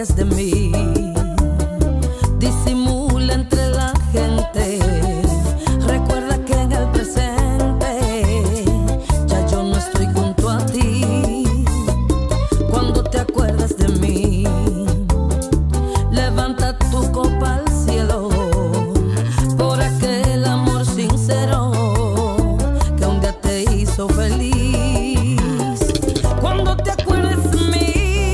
acuerdes de mí. Disimula entre la gente. Recuerda que en el presente ya yo no estoy junto a ti. Cuando te acuerdes de mí, levanta tu copa al cielo por aquel amor sincero que un día te hizo feliz. Cuando te acuerdes de mí,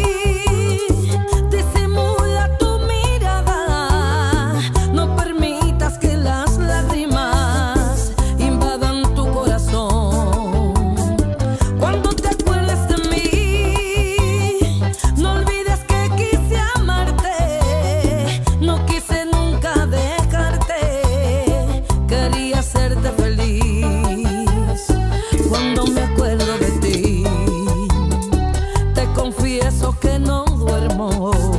disimula tu mirada. No permitas que las lágrimas invadan tu corazón. Cuando te acuerdes de mí, no olvides que quise amarte. No quise nunca dejarte. Quería hacerte feliz. Cuando me acuerdo de ti, te confieso que no duermo.